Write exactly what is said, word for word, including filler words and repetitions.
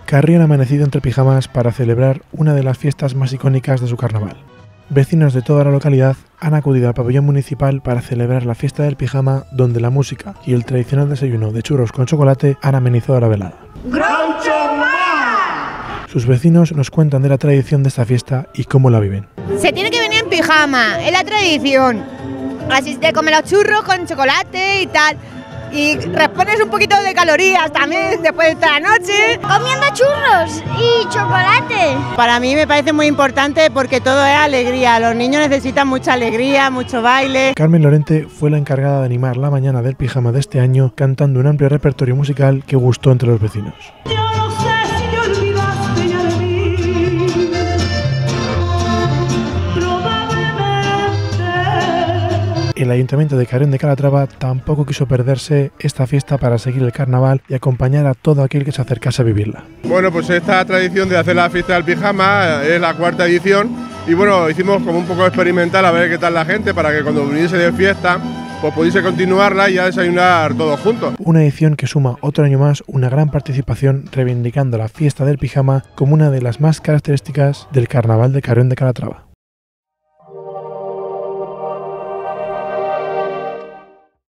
Carrión ha amanecido entre pijamas para celebrar una de las fiestas más icónicas de su carnaval. Vecinos de toda la localidad han acudido al pabellón municipal para celebrar la fiesta del pijama, donde la música y el tradicional desayuno de churros con chocolate han amenizado la velada. Sus vecinos nos cuentan de la tradición de esta fiesta y cómo la viven. Se tiene que venir en pijama, es la tradición. Así te comes los churros con chocolate y tal. Y repones un poquito de calorías también después de esta noche. Comiendo churros y chocolate. Para mí me parece muy importante porque todo es alegría. Los niños necesitan mucha alegría, mucho baile. Carmen Lorente fue la encargada de animar la mañana del pijama de este año, cantando un amplio repertorio musical que gustó entre los vecinos. El Ayuntamiento de Carrión de Calatrava tampoco quiso perderse esta fiesta para seguir el carnaval y acompañar a todo aquel que se acercase a vivirla. Bueno, pues esta tradición de hacer la fiesta del pijama es la cuarta edición y bueno, hicimos como un poco experimental a ver qué tal la gente para que cuando viniese de fiesta pues pudiese continuarla y ya desayunar todos juntos. Una edición que suma otro año más una gran participación reivindicando la fiesta del pijama como una de las más características del carnaval de Carrión de Calatrava.